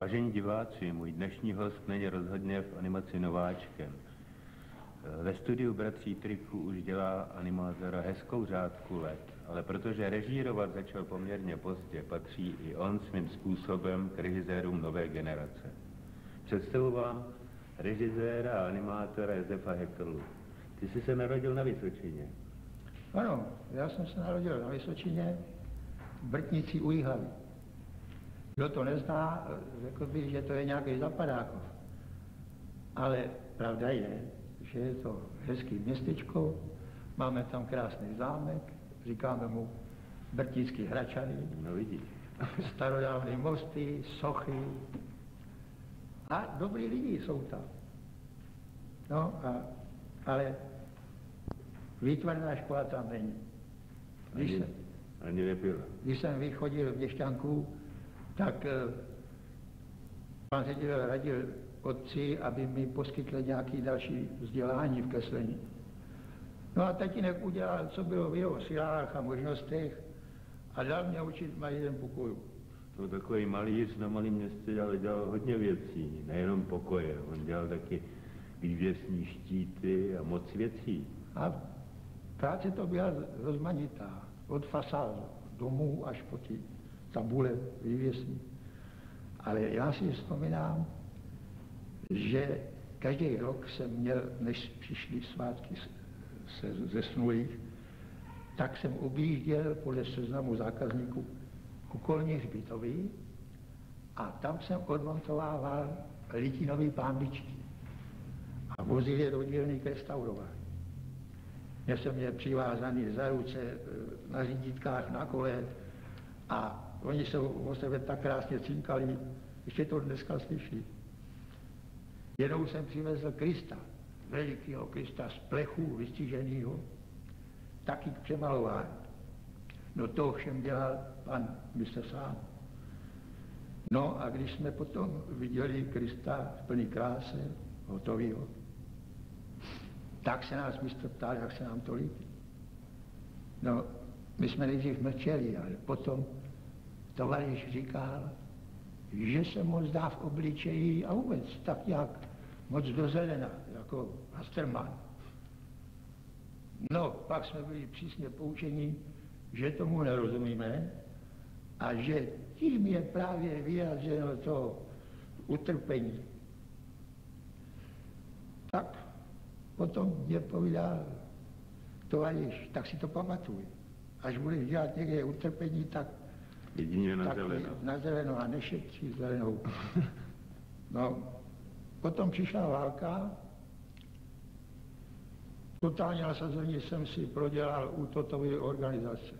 Vážení diváci, můj dnešní host není rozhodně v animaci nováčkem. Ve studiu bratří Triků už dělá animátora hezkou řádku let, ale protože režírovat začal poměrně pozdě, patří i on svým způsobem k režisérům nové generace. Představuji vám režiséra a animátora Josefa Heckelu. Ty jsi se narodil na Vysočině. Ano, já jsem se narodil na Vysočině, v Brtnici u Jihlavy. Kdo to nezná, řekl bych, že to je nějaký Zapadákov. Ale pravda je, že je to hezký městečko, máme tam krásný zámek, říkáme mu Brtnický Hračany. No vidíš. Starodávné mosty, sochy a dobrý lidi jsou tam. No, ale výtvarná škola tam není. Když jsem vychodil v Měšťanku, tak pan ředitel radil otci, aby mi poskytli nějaké další vzdělání v kreslení. No a tatínek udělal, co bylo v jeho silách a možnostech a dal mě učit na jeden pokoju. To takový malíř na malém městě dělal hodně věcí, nejenom pokoje, on dělal taky vývěsní štíty a moc věcí. A práce to byla rozmanitá, od fasád domů až po ty tabule vývěsní. Ale já si vzpomínám, že každý rok jsem měl, než přišly svátky zesnulých, tak jsem objížděl podle seznamu zákazníků okolní hřbitovy a tam jsem odmontovával litinové pánvičky a vozil je do dílny k restaurování. Já jsem měl přivázaný za ruce na řídítkách, na kole a oni se o sebe tak krásně cinkali, ještě to dneska slyší. Jednou jsem přivezl Krista, velikého Krista z plechu vystříženého, taky k přemalování. No to všem dělal pan mistr sám. No a když jsme potom viděli Krista v plný kráse, hotovýho, tak se nás mistr ptal, jak se nám to líbí. No, my jsme nejdřív mlčeli, ale potom tovaryš říkal, že se moc dá v obličeji a vůbec tak nějak moc do zelena, jako Hasterman. No, pak jsme byli přísně poučeni, že tomu nerozumíme a že tím je právě vyjádřeno to utrpení. Tak potom mě povídal tovaryš, tak si to pamatuj. Až budeš dělat někde utrpení, tak jedině na zeleno. Na zeleno a nešetří zelenou. No, potom přišla válka. Totální nasazení jsem si prodělal u totové organizace.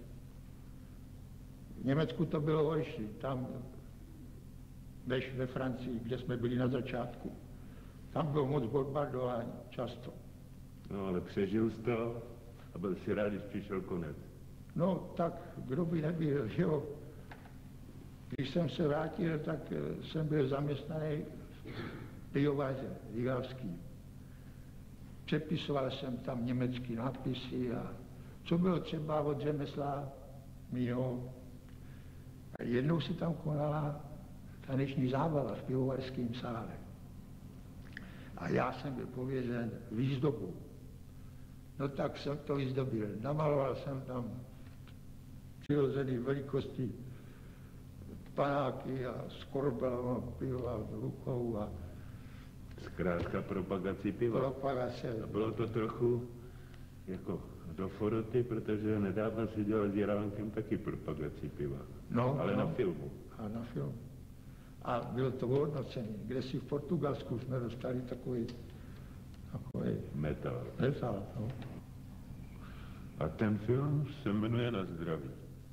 V Německu to bylo horší, tam než ve Francii, kde jsme byli na začátku. Tam bylo moc bombardování, často. No, ale přežil jsi to a byl si rád, když přišel konec. No, tak kdo by nebyl, jo. Když jsem se vrátil, tak jsem byl zaměstnaný v pivovaře jihlavský. Přepisoval jsem tam německé nápisy a co bylo třeba od řemesla mýho. A jednou si tam konala taneční zábava v pivovarském sále. A já jsem byl pověřen výzdobou. No tak jsem to vyzdobil. Namaloval jsem tam přirozené velikosti panáky a s korbelama piva v rukou a zkrátka propagaci piva. Propagace. A bylo to trochu jako do foroty, protože nedávno si dělal s Jiránkem taky propagaci piva. No, ale na filmu. A na filmu. A bylo to hodnocené. Kde si v Portugalsku jsme dostali takový metal. Metal, no. A ten film se jmenuje Na zdraví.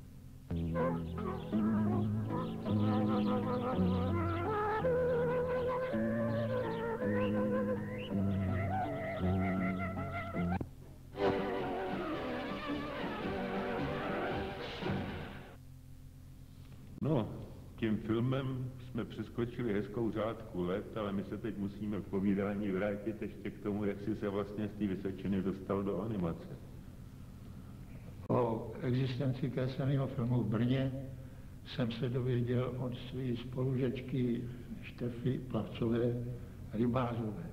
No, tím filmem jsme přeskočili hezkou řádku let, ale my se teď musíme v povídání vrátit ještě k tomu, jak jsi se vlastně z té Vysočiny dostal do animace. O existenci kresleného filmu v Brně jsem se dověděl od své spolužečky Štefy Plavcové Rybářové.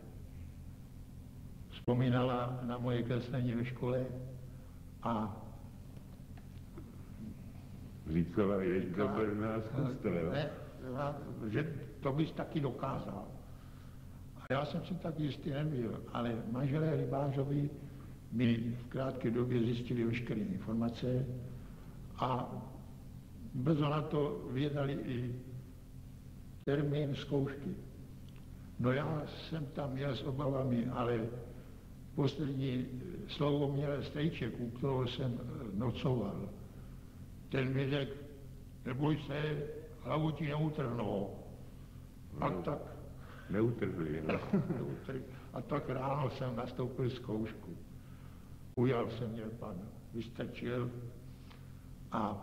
Vzpomínala na moje kreslení ve škole a říkala, jeď do Brna, zkuste, jo? Ne, že to bys taky dokázal. A já jsem si tak jistý nebyl, ale manželé Rybářovi mi v krátké době zjistili veškeré informace a brzo na to vydali i termín zkoušky. No já jsem tam měl s obavami, ale poslední slovo měl strejček, u kterého jsem nocoval. Ten mi řekl, neboj se, hlavu ti neutrhnou. A tak... Neutrhli, no. A tak ráno jsem nastoupil zkoušku. Ujal se mě pan Vystrčil a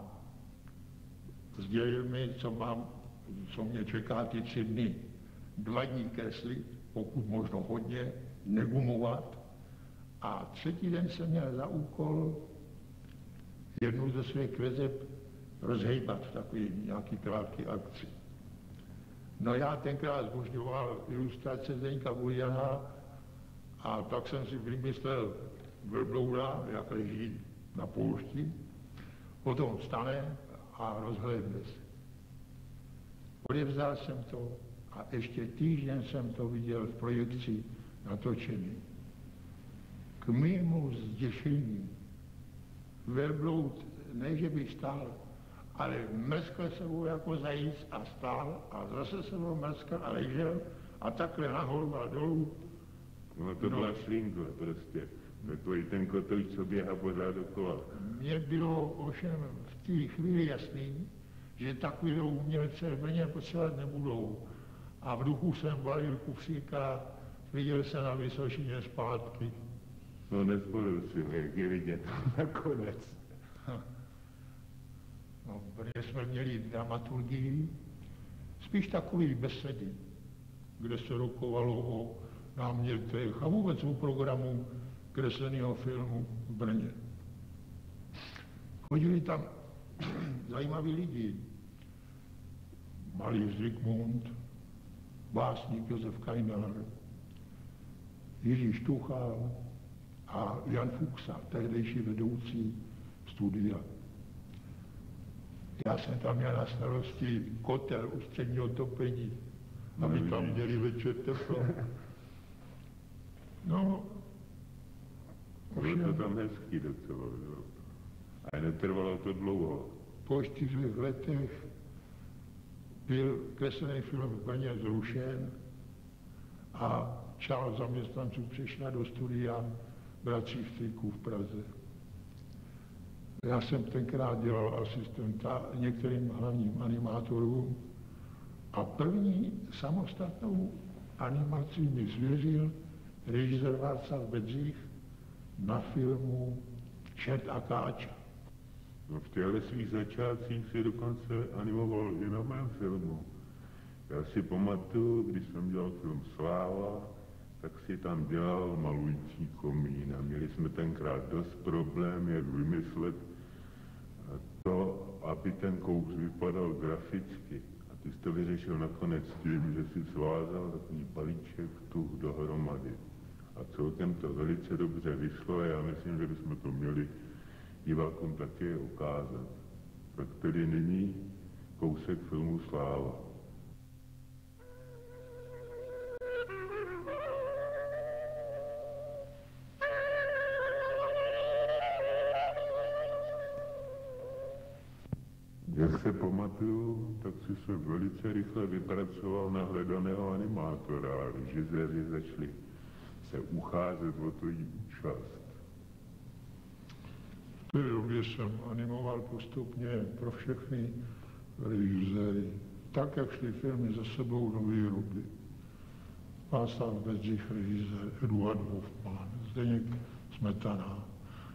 sdělil mi, co mě čeká ty 3 dny. 2 dní kreslit, pokud možno hodně, negumovat. A 3. den jsem měl za úkol jednu ze svých kreseb rozhejbat v takový nějaký krátký akci. No já tenkrát zbožňoval ilustrace Zdeňka Buriana a tak jsem si vymyslel velbloura, jak leží na poušti, potom vstane a rozhlédne se. Odevzdal jsem to a ještě týden jsem to viděl v projekci natočený. K mému zděšení velbloud, ne že by stál, ale mrskl sebou jako zajíc a stál a zase sebou mrskl a ležel a takhle nahoru a dolů. No to byla šlinkle prostě. Takový ten kotouč, co běhá pořád dokola. Mně bylo ovšem v té chvíli jasný, že takového umělce v Brně potřebovat nebudou. A v duchu jsem balil kufříka, viděl se na Vysočině zpátky. No nespolil si ho, jak je vidět nakonec. No, v Brně jsme měli dramaturgii, spíš takový besedy, kde se rokovalo o námětech a vůbec o programu kresleného filmu v Brně. Chodili tam zajímaví lidi. Malíř Zikmund, básník Josef Kajnar, Jiří Štuchal a Jan Fuchsa, tehdejší vedoucí studia. Já jsem tam měl na starosti kotel ústředního topení, aby tam měli večer teplo. No, bylo to tam hezký docela, jo. A netrvalo to dlouho. Po 4 letech byl kreslený film v Brně zrušen a část zaměstnanců přešla do studia Bratří Strýků v Praze. Já jsem tenkrát dělal asistenta některým hlavním animátorům a první samostatnou animaci mi svěřil režisér Václav Bedřich na filmu Čert a Káča. No v těchto svých začátcích si dokonce animoval i na mém filmu. Já si pamatuju, když jsem dělal film Sláva, tak si tam dělal malující komín a měli jsme tenkrát dost problém, jak vymyslet to, aby ten kous vypadal graficky. A ty jsi to vyřešil nakonec tím, že si svázal takový balíček tuh dohromady. A celkem to velice dobře vyšlo a já myslím, že bychom to měli divákům také ukázat. Tak tedy nyní kousek filmu Sláva. Jak se pamatuju, tak si se velice rychle vypracoval na hledaného animátora a režiséři začali se ucházet o to jí účast. V té době jsem animoval postupně pro všechny režiséry, tak, jak šly filmy za sebou do výroby. Václav Bedřich, režisér, Eduard Hoffman, Zdeněk Smetana.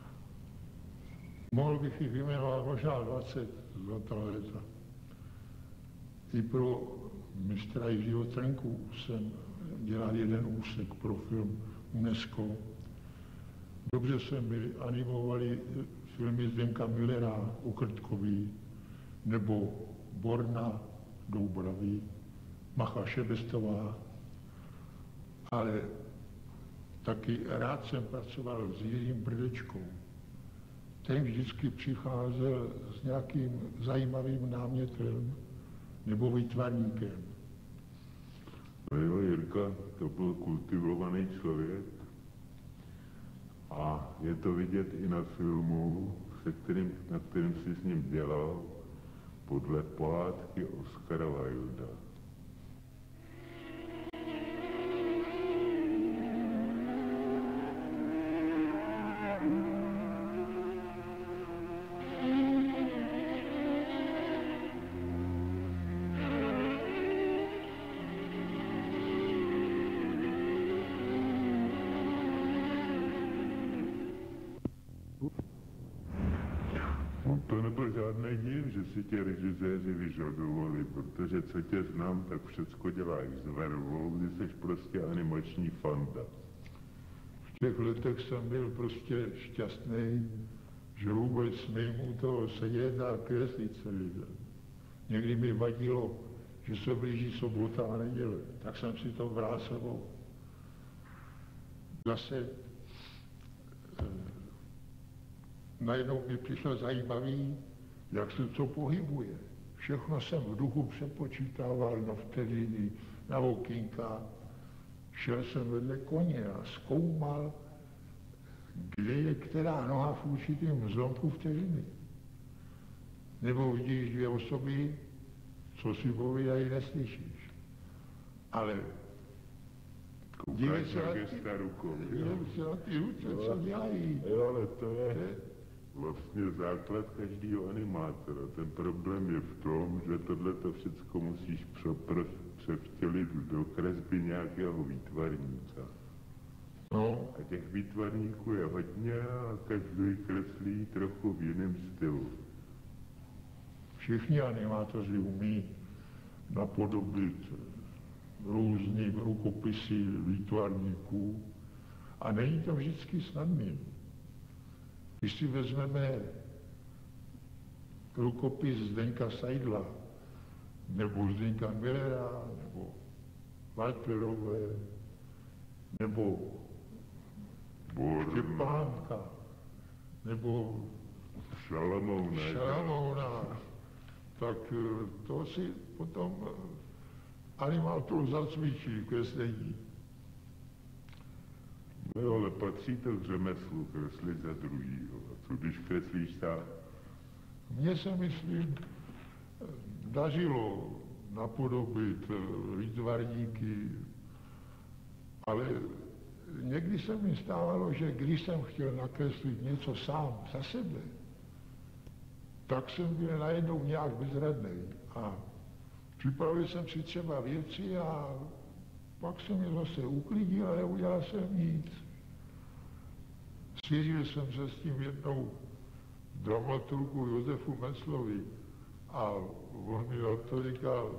Mohl bych jich vyjmenovat možná 20 zlatá léta. I pro mistra Jiřího Trnku jsem dělal jeden úsek pro film UNESCO. Dobře se mi animovali filmy Zdenka Millera o Krtkovi nebo Borna, Doubravy, Macha Šebestová, ale taky rád jsem pracoval s Jiřím Brdečkou. Ten vždycky přicházel s nějakým zajímavým námětem nebo výtvarníkem. No jo, Jirka, to byl kultivovaný člověk a je to vidět i na filmu, na kterým si s ním dělal, podle pohádky Oskara Wilda. To nebyl žádný div, že si tě režiséři vyžadovali, protože co tě znám, tak všecko děláš s vervou, kdy jsi prostě animační fanda. V těch letech jsem byl prostě šťastný, že vůbec smím u toho sedět a kreslit celý den. Někdy mi vadilo, že se blíží sobota a neděle, tak jsem si to bral sebou. Zase najednou mi přišlo zajímavý, jak se to pohybuje. Všechno jsem v duchu přepočítával na vteřiny, na okýnka. Šel jsem vedle koně a zkoumal, kde je která noha v určitém zlomku vteřiny. Nebo vidíš dvě osoby, co si povídají, neslyšíš. Ale dívej se na ty ruce, co dělají. Jo, ale to je vlastně základ každého animátora. Ten problém je v tom, že tohleto všecko musíš převtělit do kresby nějakého výtvarníka. No. A těch výtvarníků je hodně a každý kreslí trochu v jiném stylu. Všichni animátoři umí napodobit různý rukopisy výtvarníků a není to vždycky snadný. Když si vezmeme rukopis Zdeňka Seidla, nebo Zdeňka Millera, nebo Walterové, nebo Štěpánka, nebo Šalamouna, tak to si potom animátor zacvičí kreslení. No ale patří to k řemeslu kreslit za druhýho. A co když kreslíš sám? Mně se, myslím, dařilo napodobit výtvarníky, ale někdy se mi stávalo, že když jsem chtěl nakreslit něco sám za sebe, tak jsem byl najednou nějak bezradný. A připravil jsem si třeba věci a pak jsem je zase uklidil a neudělal jsem nic. Svěřil jsem se s tím jednou dramaturgu Josefu Menclovi a on mi na to říkal,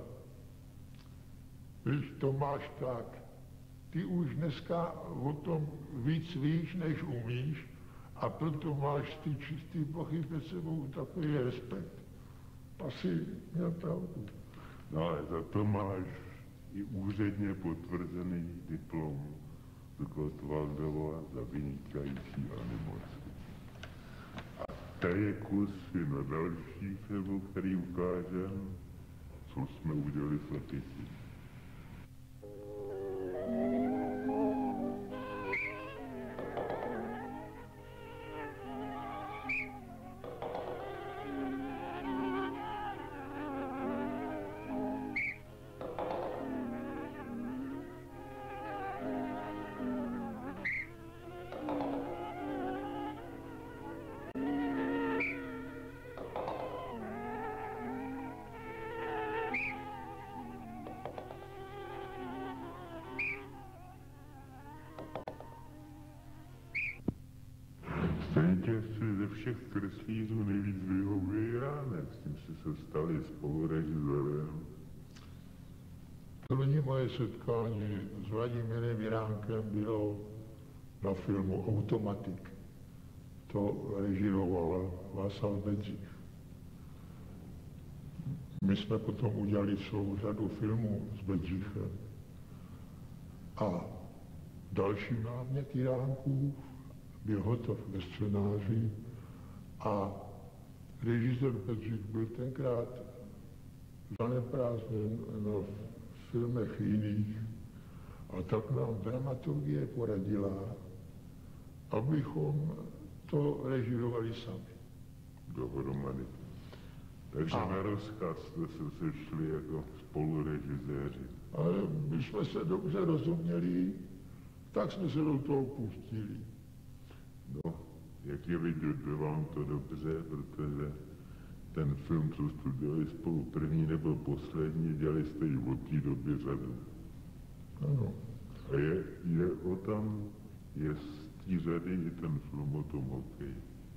víš, to máš tak, ty už dneska o tom víc víš, než umíš a proto máš ty čistý plochy před sebou takový respekt. Asi měl pravdu. No ale za to máš i úředně potvrzený diplom z Gottwaldova za vynikající animaci. A to je kus i na další filmu, který ukážem, co jsme udělali s Leticí. Stejně si ze všech kreslířů nejvíc vyhovuje Jánek, s tím si se stali spolurežisérem. První moje setkání s Vladimírem Jiránkem bylo na filmu Automatik. To režíroval Václav Bedřich. my jsme potom udělali celou řadu filmů s Bedřichem. A další námět Jiránkův byl hotov ve scénáři a režisér Bedřich byl tenkrát zaneprázdněn v filmech jiných. A tak nám dramaturgie poradila, abychom to režírovali sami. Dohromady. Takže na rozkaz jste se sešli jako spolurežiséři. Ale my jsme se dobře rozuměli, tak jsme se do toho pustili. No, jak je vidět, že vám to dobře, protože ten film, co jste dělali spolu první nebo poslední, dělali jste ji od té doby řadu. Ano. A je z té řady i ten film o tom hokeji.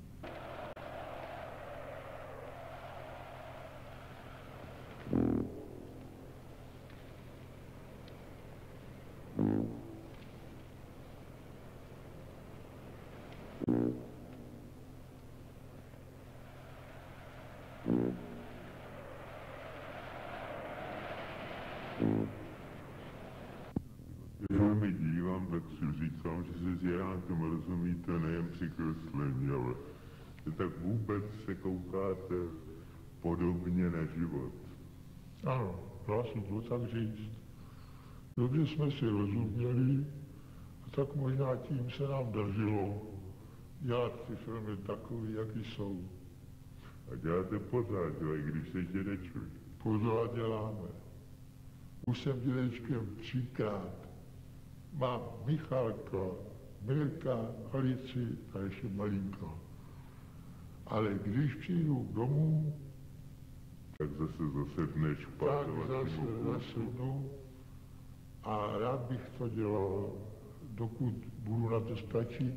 Když mi dívám, tak si říkám, že se s Jiránkem rozumíte nejen při kreslení, ale že tak vůbec se koukáte podobně na život. Ano, dá se to tak říct. Dobře jsme si rozuměli a tak možná tím se nám dařilo dělat ty filmy takový, jaký jsou. A děláte pořád, jo, i když se dědečku. Pořád děláme. Už jsem dědečkem 3krát. Mám Michalka, Mirka, Alici a ještě malinko. Ale když přijdu domů, tak zase zasedneš tak zasednu a rád bych to dělal, dokud budu na to stačit.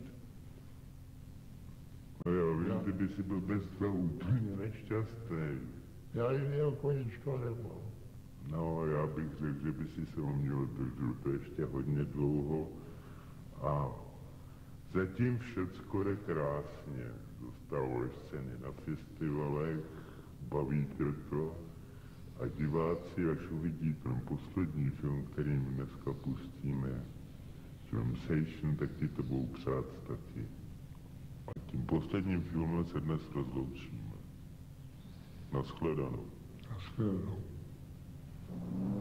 No já vím, že by si byl bez toho úplně nešťastný. Já jiného koníčka nemám. No, já bych řekl, že by si se o mě držel to ještě hodně dlouho. A zatím všecko jde krásně. Dostáváš ceny na festivalech, baví tě to. A diváci, až uvidí ten poslední film, který my dneska pustíme, Sensation, tak ti to budou přát taky. A tím posledním filmem se dnes rozloučíme. Nashledanou. Nashledanou.